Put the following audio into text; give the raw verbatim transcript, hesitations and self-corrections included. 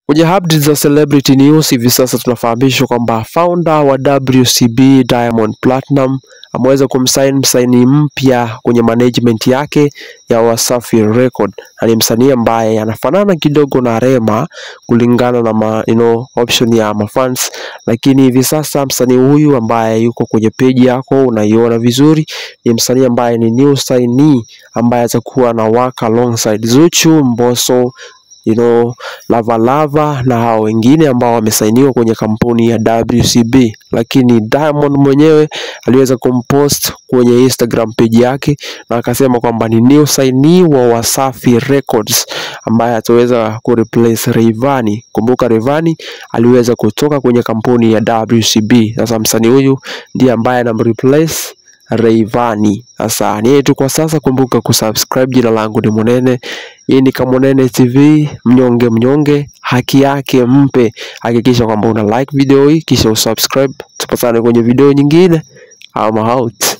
Kwenye update za celebrity news hivi sasa tunafahamishwa kwamba founder wa W C B Diamond Platinum ameweza kumsign msanii mpya kwenye management yake ya Wasafi Record. Ni msanii ambaye anafanana kidogo na Rema kulingana na ma, you know, option ya mafans, lakini hivi sasa msanii huyu ambaye yuko kwenye page yako unaiona vizuri ni msanii ambaye ni new signee ambaye atakuwa na work alongside Zuchu, Mbosso, you know, Lava Lava na hao wengine ambao wamesainiwa kwenye kampuni ya W C B. Lakini Diamond mwenyewe aliweza kumpost kwenye Instagram page yake na akasema kwamba ni new signee wa Wasafi Records ambaye ataweza kureplace Rayvany. Kumbuka Rayvany aliweza kutoka kwenye kampuni ya W C B. Sasa msanii huyu ndiye ambaye anamreplace Rayvany. Sasa ni yetu kwa sasa, kumbuka kusubscribe. Jina langu ni Monene. Hii ni Kamonene T V, mnyonge mnyonge haki yake mpe. Hakikisha kwamba una like video hii kisha usubscribe. Tupatane kwenye video nyingine. I'm out.